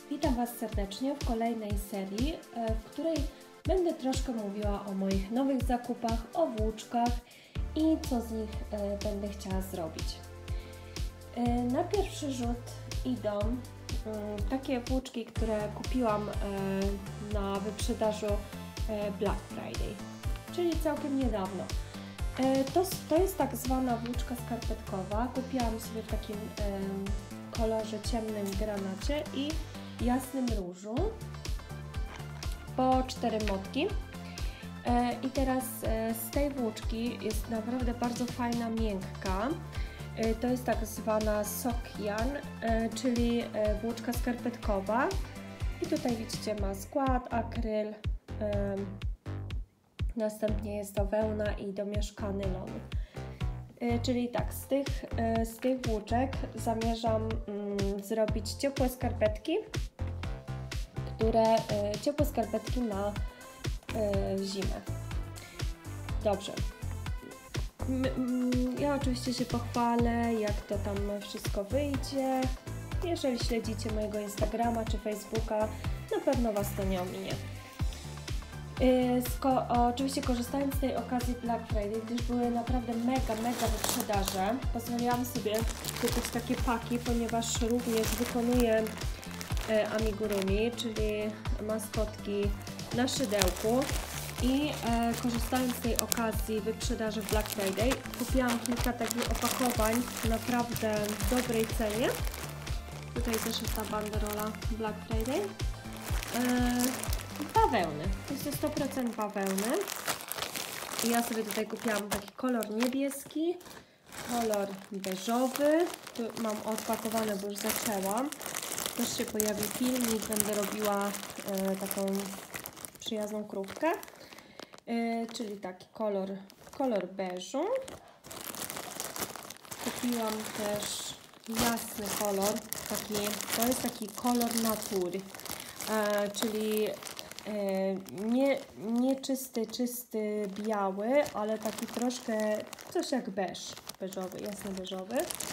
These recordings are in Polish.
Witam Was serdecznie w kolejnej serii, w której będę troszkę mówiła o moich nowych zakupach, o włóczkach i co z nich będę chciała zrobić. Na pierwszy rzut idą takie włóczki, które kupiłam na wyprzedażu Black Friday, czyli całkiem niedawno. To jest tak zwana włóczka skarpetkowa. Kupiłam sobie w takim kolorze ciemnym granacie i jasnym różu po 4 motki. I teraz z tej włóczki jest naprawdę bardzo fajna, miękka. To jest tak zwana Sokyan, czyli włóczka skarpetkowa. I tutaj widzicie, ma skład, akryl, następnie jest to wełna i domieszkany lon. Czyli tak, z tych włóczek zamierzam zrobić ciepłe skarpetki, ciepłe skarpetki na zimę. Dobrze. Ja oczywiście się pochwalę, jak to tam wszystko wyjdzie. Jeżeli śledzicie mojego Instagrama czy Facebooka, na pewno Was to nie ominie. Oczywiście korzystając z tej okazji Black Friday, gdyż były naprawdę mega wyprzedaże, pozwoliłam sobie kupić takie paki, ponieważ również wykonuję amigurumi, czyli maskotki na szydełku. I korzystając z tej okazji wyprzedaży Black Friday, kupiłam kilka takich opakowań w naprawdę dobrej cenie. Tutaj też jest ta banderola Black Friday. Bawełny, to jest 100% bawełny. I ja sobie tutaj kupiłam taki kolor niebieski, kolor beżowy. Tu mam odpakowane, bo już zaczęłam. Też się pojawi filmik, będę robiła taką przyjazną krówkę. Czyli taki kolor beżu. Kupiłam też jasny kolor, to jest taki kolor natury, czyli nie czysty biały, ale taki troszkę coś jak beżowy, jasny beżowy.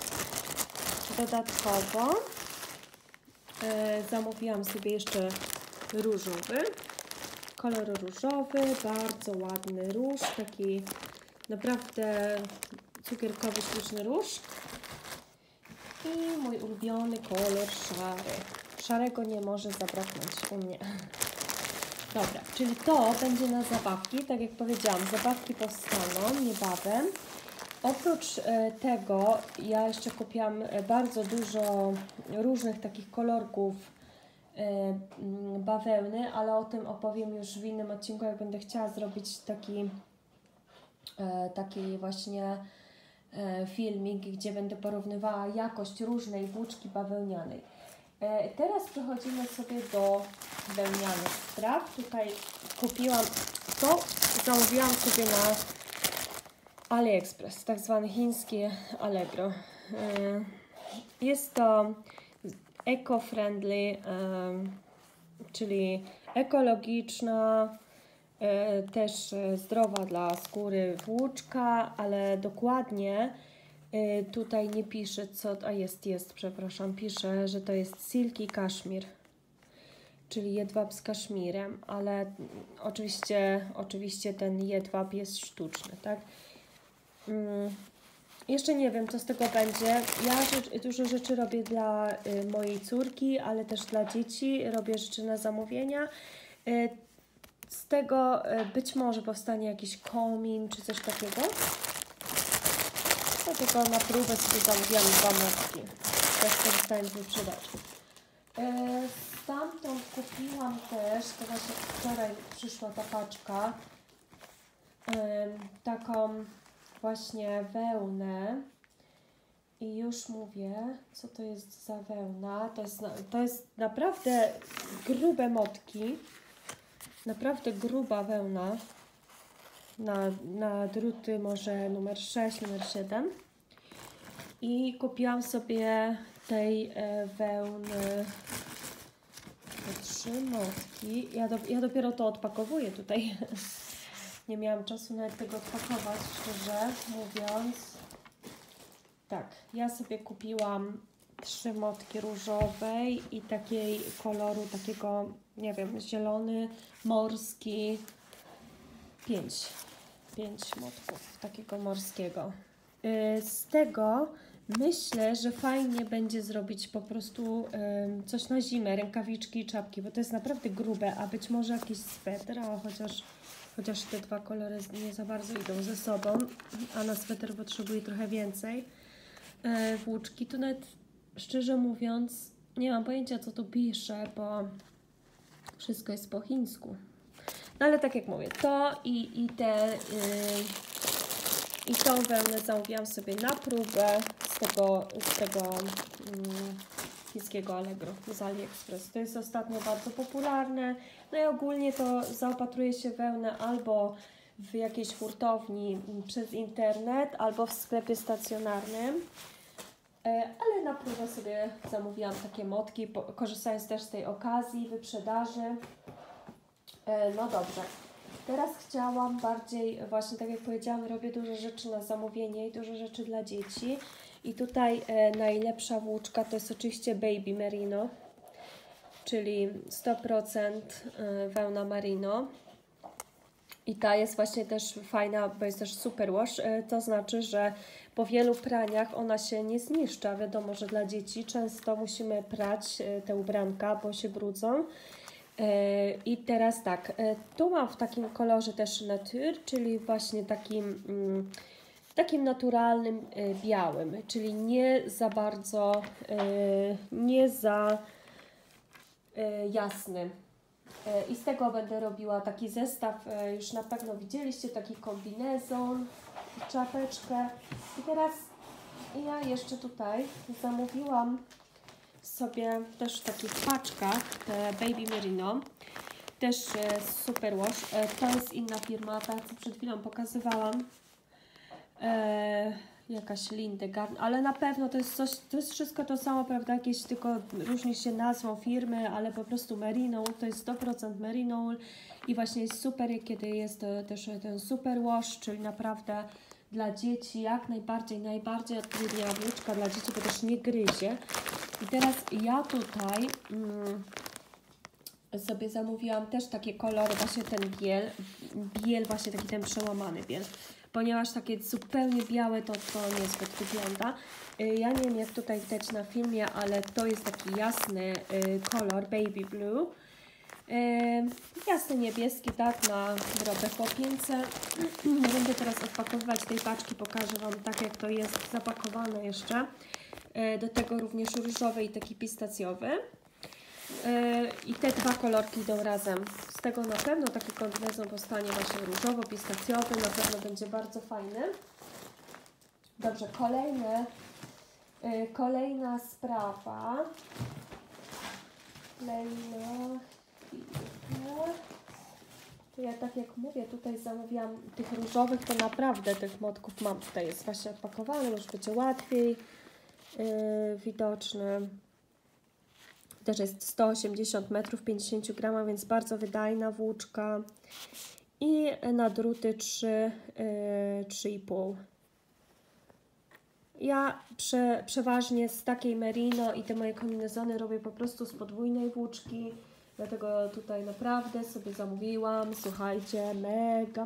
Dodatkowo zamówiłam sobie jeszcze różowy, kolor różowy, bardzo ładny róż, taki naprawdę cukierkowy, śliczny róż. I mój ulubiony kolor szary. Szarego nie może zabraknąć u mnie. Dobra, czyli to będzie na zabawki. Tak jak powiedziałam, zabawki powstaną niebawem. Oprócz tego ja jeszcze kupiłam bardzo dużo różnych takich kolorków bawełny, ale o tym opowiem już w innym odcinku, jak będę chciała zrobić taki właśnie filmik, gdzie będę porównywała jakość różnej włóczki bawełnianej. Teraz przechodzimy sobie do wełnianych spraw. Tutaj kupiłam to, zamówiłam sobie na AliExpress, tak zwany chiński Allegro. Jest to eco-friendly, czyli ekologiczna, też zdrowa dla skóry włóczka, ale dokładnie tutaj nie pisze co, przepraszam, pisze, że to jest silky kaszmir, czyli jedwab z kaszmirem, ale oczywiście ten jedwab jest sztuczny, tak? Jeszcze nie wiem, co z tego będzie. Ja dużo rzeczy robię dla mojej córki, ale też dla dzieci. Robię rzeczy na zamówienia. Z tego być może powstanie jakiś komin czy coś takiego. To tylko na próbę sobie zamówiłam 2 motki. Też korzystając z wyprzedaży. Stamtąd kupiłam też, to właśnie wczoraj przyszła ta paczka, taką właśnie wełnę. I już mówię, co to jest za wełna. To jest naprawdę grube motki. Naprawdę gruba wełna na druty może numer 6, numer 7. I kupiłam sobie tej wełny 3 motki. Ja dopiero to odpakowuję tutaj. Nie miałam czasu nawet tego odpakować, szczerze mówiąc. Tak, ja sobie kupiłam 3 motki różowej i takiej koloru, takiego, nie wiem, zielony, morski. 5 motków takiego morskiego. Z tego myślę, że fajnie będzie zrobić po prostu coś na zimę, rękawiczki i czapki, bo to jest naprawdę grube, a być może jakiś sweter, a chociaż te 2 kolory nie za bardzo idą ze sobą, a na sweter potrzebuję trochę więcej włóczki. Tu nawet, szczerze mówiąc, nie mam pojęcia, co tu pisze, bo wszystko jest po chińsku. No ale tak jak mówię, to i tą wełnę zamówiłam sobie na próbę z tego chińskiego Allegro z AliExpress. To jest ostatnio bardzo popularne. No i ogólnie to zaopatruje się wełnę albo w jakiejś hurtowni przez internet, albo w sklepie stacjonarnym. Ale na próbę sobie zamówiłam takie motki, korzystając też z tej okazji, wyprzedaży. No dobrze. Teraz chciałam bardziej, właśnie tak jak powiedziałam, robię dużo rzeczy na zamówienie i dużo rzeczy dla dzieci. I tutaj najlepsza włóczka to jest oczywiście Baby Merino, czyli 100% wełna merino. I ta jest właśnie też fajna, bo jest też superwash, to znaczy, że po wielu praniach ona się nie zniszcza. Wiadomo, że dla dzieci często musimy prać te ubranka, bo się brudzą. I teraz tak, tu mam w takim kolorze też nature, czyli właśnie takim naturalnym białym, czyli nie za bardzo, nie za jasny. I z tego będę robiła taki zestaw, już na pewno widzieliście, taki kombinezon, czapeczkę. I teraz ja jeszcze tutaj zamówiłam sobie też w takich paczkach te Baby Merino, też superwash. To jest inna firma, ta co przed chwilą pokazywałam, jakaś Lindegarn, ale na pewno to jest coś, to jest wszystko to samo, prawda, jakieś tylko różni się nazwą firmy, ale po prostu merino, to jest 100% merino i właśnie jest super, kiedy jest też ten superwash, czyli naprawdę dla dzieci jak najbardziej odpowiednia włóczka dla dzieci, bo też nie gryzie. I teraz ja tutaj sobie zamówiłam też takie kolory, właśnie ten biel, właśnie taki ten przełamany biel, ponieważ takie zupełnie białe to niezbyt wygląda. Ja nie wiem, jak tutaj widać na filmie, ale to jest taki jasny kolor, baby blue. Jasny niebieski, tak, na drobne chłopięce. Nie będę teraz odpakowywać tej paczki, pokażę Wam tak, jak to jest zapakowane jeszcze. Do tego również różowy i taki pistacjowy. I te 2 kolorki idą razem. Z tego na pewno taki kombinezon powstanie właśnie różowo-pistacjowy. Na pewno będzie bardzo fajny. Dobrze, kolejna sprawa. To ja tak jak mówię, tutaj zamówiłam tych różowych, to naprawdę tych motków mam. Tutaj jest właśnie odpakowane, może będzie łatwiej widoczny. Też jest 180 metrów, 50 grama, więc bardzo wydajna włóczka. I na druty 3,5. Ja przeważnie z takiej merino i te moje kombinezony robię po prostu z podwójnej włóczki. Dlatego tutaj naprawdę sobie zamówiłam, słuchajcie, mega.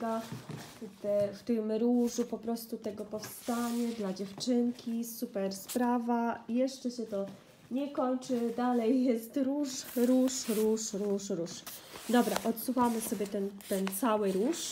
W tym różu po prostu tego powstanie dla dziewczynki, super sprawa. Jeszcze się to nie kończy, dalej jest róż. Dobra, odsuwamy sobie ten cały róż.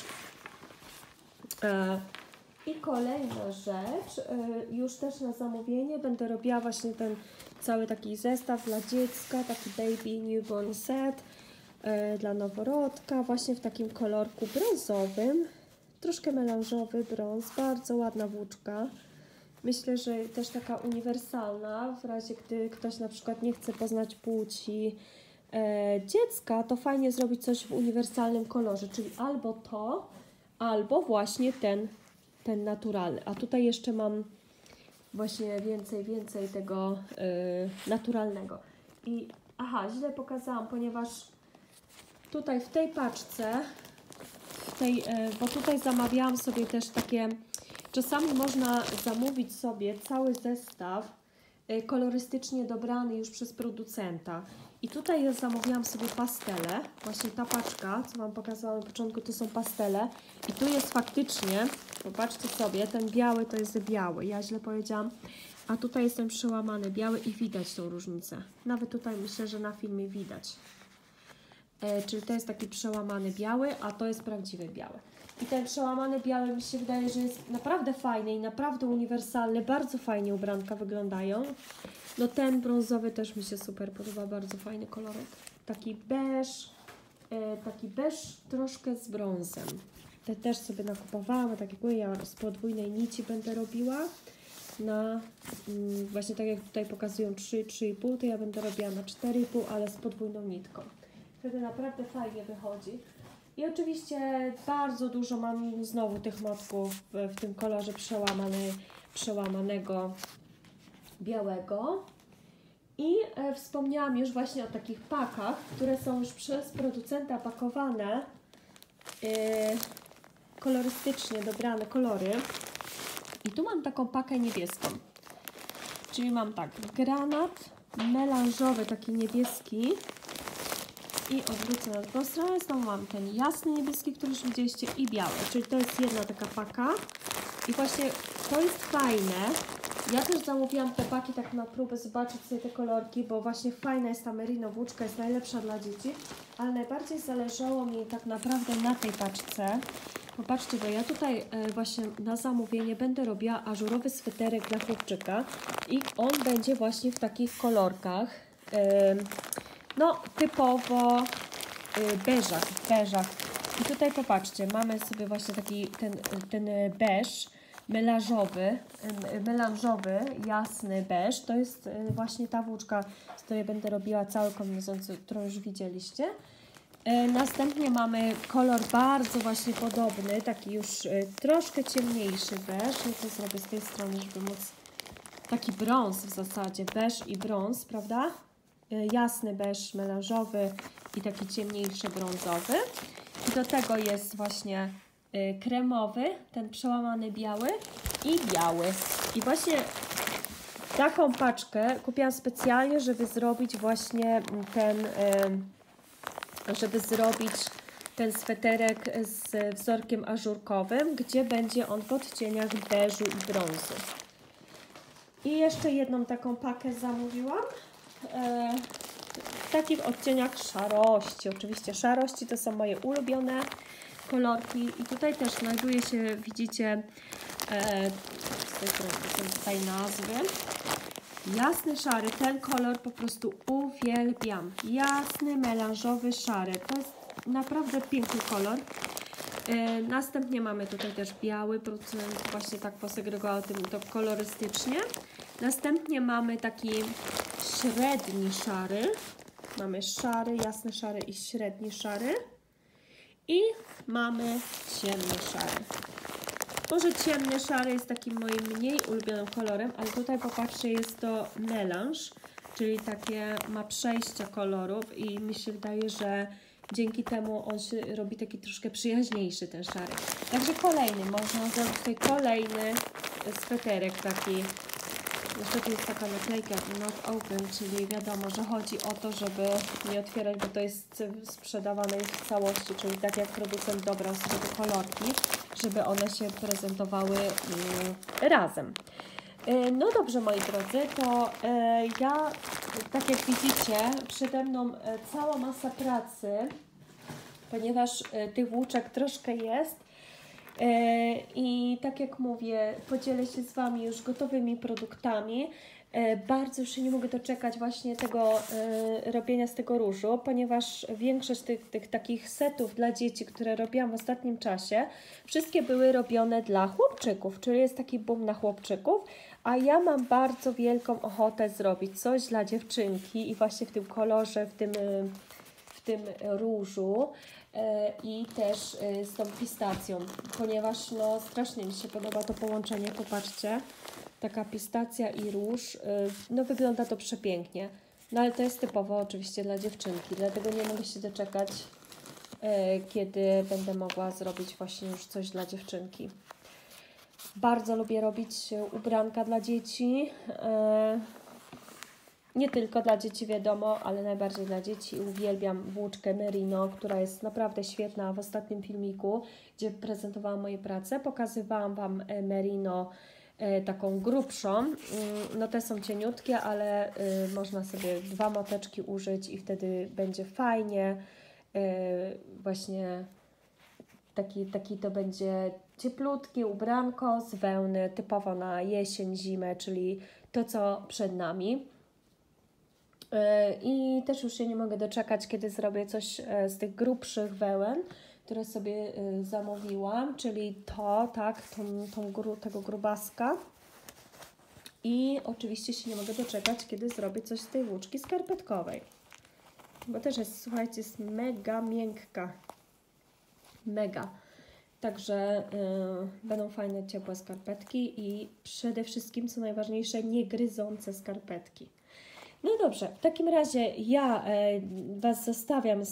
I kolejna rzecz, już też na zamówienie będę robiła właśnie ten cały taki zestaw dla dziecka, taki baby newborn set dla noworodka, właśnie w takim kolorku brązowym, troszkę melanżowy brąz, bardzo ładna włóczka. Myślę, że też taka uniwersalna, w razie gdy ktoś na przykład nie chce poznać płci dziecka, to fajnie zrobić coś w uniwersalnym kolorze, czyli albo to, albo właśnie ten naturalny. A tutaj jeszcze mam właśnie więcej tego naturalnego. I źle pokazałam, ponieważ tutaj w tej paczce, bo tutaj zamawiałam sobie też takie, czasami można zamówić sobie cały zestaw kolorystycznie dobrany już przez producenta. I tutaj ja zamówiłam sobie pastele. Właśnie ta paczka, co Wam pokazałam na początku, to są pastele. I tu jest faktycznie, popatrzcie sobie, ten biały to jest biały. Ja źle powiedziałam. A tutaj jest ten przełamany biały i widać tą różnicę. Nawet tutaj myślę, że na filmie widać. Czyli to jest taki przełamany biały, a to jest prawdziwy biały. I ten przełamany biały mi się wydaje, że jest naprawdę fajny i naprawdę uniwersalny. Bardzo fajnie ubranka wyglądają. No ten brązowy też mi się super podoba, bardzo fajny kolorek. Taki beż troszkę z brązem. Te też sobie nakupowałam, tak jak mówię, ja z podwójnej nici będę robiła. Właśnie tak jak tutaj pokazują 3,5, to ja będę robiła na 4,5, ale z podwójną nitką. Wtedy naprawdę fajnie wychodzi. I oczywiście bardzo dużo mam znowu tych motków w tym kolorze przełamanego białego. I wspomniałam już właśnie o takich pakach, które są już przez producenta pakowane, kolorystycznie dobrane kolory. I tu mam taką pakę niebieską. Czyli mam tak, granat melanżowy, taki niebieski. I odwrócę na drugą stronę, znowu mam ten jasny niebieski, który już widzieliście, i biały. Czyli to jest jedna taka paka. I właśnie to jest fajne. Ja też zamówiłam te paki tak na próbę, zobaczyć sobie te kolorki, bo właśnie fajna jest ta merino włóczka, jest najlepsza dla dzieci. Ale najbardziej zależało mi tak naprawdę na tej paczce. Popatrzcie, bo ja tutaj właśnie na zamówienie będę robiła ażurowy sweterek dla chłopczyka. I on będzie właśnie w takich kolorkach. No, typowo beżach. I tutaj popatrzcie, mamy sobie właśnie taki ten beż melanżowy, jasny beż. To jest właśnie ta włóczka, z której będę robiła cały kombinezon, którą już widzieliście. Następnie mamy kolor bardzo właśnie podobny, taki już troszkę ciemniejszy beż. Ja to zrobię z tej strony, żeby móc... Taki brąz w zasadzie, beż i brąz, prawda? Jasny beż melanżowy i taki ciemniejszy brązowy. I do tego jest właśnie kremowy, ten przełamany biały i biały. I właśnie taką paczkę kupiłam specjalnie, żeby zrobić właśnie ten sweterek z wzorkiem ażurkowym, gdzie będzie on w odcieniach beżu i brązu. I jeszcze jedną taką pakę zamówiłam. W takich odcieniach szarości. Oczywiście szarości to są moje ulubione kolorki. I tutaj też znajduje się, widzicie, są tutaj nazwy. Jasny szary, ten kolor po prostu uwielbiam. Jasny, melanżowy szary. To jest naprawdę piękny kolor. Następnie mamy tutaj też biały, producent właśnie tak posegregował to kolorystycznie. Następnie mamy taki średni szary. Mamy szary, jasny szary i średni szary. I mamy ciemny szary. Może ciemny szary jest takim moim mniej ulubionym kolorem, ale tutaj popatrzcie, jest to melanż, czyli takie ma przejścia kolorów i mi się wydaje, że dzięki temu on się robi taki troszkę przyjaźniejszy, ten szary. Także kolejny, można zrobić tutaj kolejny sweterek taki. Jeszcze tu jest taka naklejka not open, czyli wiadomo, że chodzi o to, żeby nie otwierać, bo to jest sprzedawane już w całości, czyli tak jak producent dobrał sobie te kolorki, żeby one się prezentowały razem. No dobrze, moi drodzy, to ja, tak jak widzicie, przede mną cała masa pracy, ponieważ tych włóczek troszkę jest. I tak jak mówię, podzielę się z Wami już gotowymi produktami. Bardzo już się nie mogę doczekać właśnie tego robienia z tego różu, ponieważ większość tych takich setów dla dzieci, które robiłam w ostatnim czasie, wszystkie były robione dla chłopczyków, czyli jest taki boom na chłopczyków, a ja mam bardzo wielką ochotę zrobić coś dla dziewczynki i właśnie w tym kolorze, w tym różu. I też z tą pistacją, ponieważ no strasznie mi się podoba to połączenie, popatrzcie, taka pistacja i róż, no wygląda to przepięknie, no ale to jest typowo oczywiście dla dziewczynki, dlatego nie mogę się doczekać, kiedy będę mogła zrobić właśnie już coś dla dziewczynki. Bardzo lubię robić ubranka dla dzieci, Nie tylko dla dzieci, wiadomo, ale najbardziej dla dzieci. Uwielbiam włóczkę Merino, która jest naprawdę świetna. W ostatnim filmiku, gdzie prezentowałam moje prace, pokazywałam Wam Merino taką grubszą. No te są cieniutkie, ale można sobie 2 moteczki użyć i wtedy będzie fajnie. Właśnie taki to będzie cieplutkie ubranko z wełny, typowo na jesień, zimę, czyli to, co przed nami. I też już się nie mogę doczekać, kiedy zrobię coś z tych grubszych wełen, które sobie zamówiłam, czyli to, tak, tego grubaska. I oczywiście się nie mogę doczekać, kiedy zrobię coś z tej włóczki skarpetkowej. Bo też jest, słuchajcie, jest mega miękka. Mega. Także będą fajne, ciepłe skarpetki i przede wszystkim, co najważniejsze, nie gryzące skarpetki. No dobrze, w takim razie ja Was zostawiam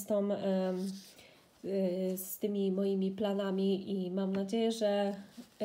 z tymi moimi planami i mam nadzieję, że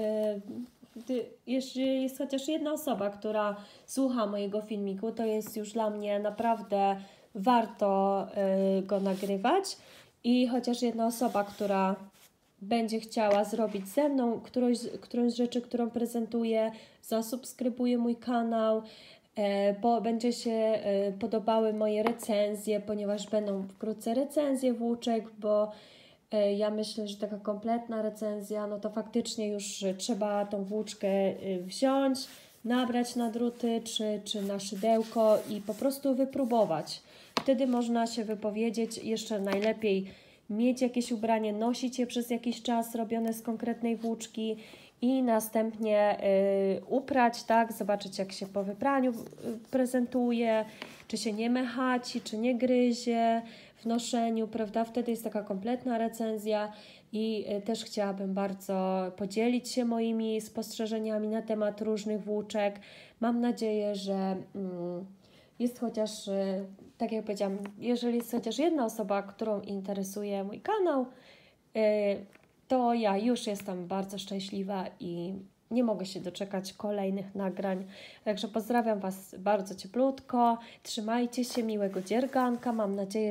jeśli jest chociaż jedna osoba, która słucha mojego filmiku, to jest już dla mnie naprawdę warto go nagrywać i chociaż jedna osoba, która będzie chciała zrobić ze mną którąś z rzeczy, którą prezentuję, zasubskrybuje mój kanał, bo będzie się podobały moje recenzje, ponieważ będą wkrótce recenzje włóczek, bo ja myślę, że taka kompletna recenzja, no to faktycznie już trzeba tą włóczkę wziąć, nabrać na druty czy na szydełko i po prostu wypróbować. Wtedy można się wypowiedzieć, jeszcze najlepiej mieć jakieś ubranie, nosić je przez jakiś czas robione z konkretnej włóczki i następnie uprać, tak, zobaczyć jak się po wypraniu prezentuje, czy się nie mechaci, czy nie gryzie w noszeniu, prawda? Wtedy jest taka kompletna recenzja i też chciałabym bardzo podzielić się moimi spostrzeżeniami na temat różnych włóczek. Mam nadzieję, że jest chociaż, tak jak powiedziałam, jeżeli jest chociaż jedna osoba, którą interesuje mój kanał, to ja już jestem bardzo szczęśliwa i nie mogę się doczekać kolejnych nagrań. Także pozdrawiam Was bardzo cieplutko. Trzymajcie się, miłego dzierganka. Mam nadzieję,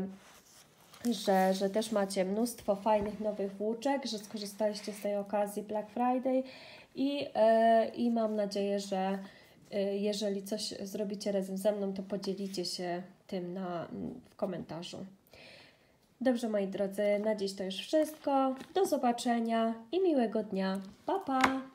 że też macie mnóstwo fajnych nowych włóczek, że skorzystaliście z tej okazji Black Friday i mam nadzieję, że jeżeli coś zrobicie razem ze mną, to podzielicie się tym w komentarzu. Dobrze, moi drodzy, na dziś to już wszystko. Do zobaczenia i miłego dnia. Pa, pa!